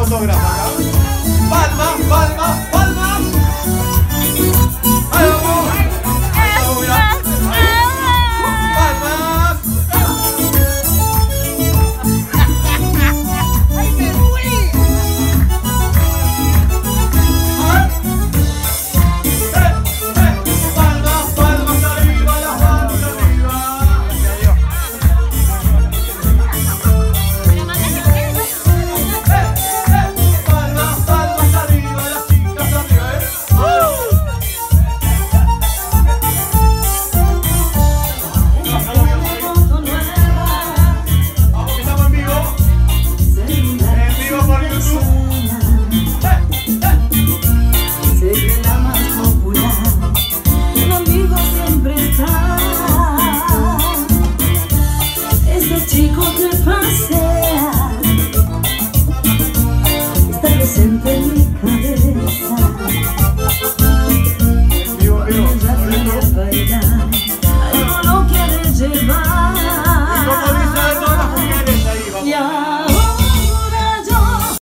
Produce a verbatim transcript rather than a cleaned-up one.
fotógrafa acá. Palmas, palmas, palmas. Ahí vamos. Ahí vamos, mira. Palmas. ¡Ay, me duele! Palmas, palmas arriba, las manos arriba. Palmas, palmas arriba, las chicas arriba, ¿eh? Vamos que estamos en vivo. En vivo por YouTube. Sé que la más popular, un amigo siempre está. Ese chico que pasea está presente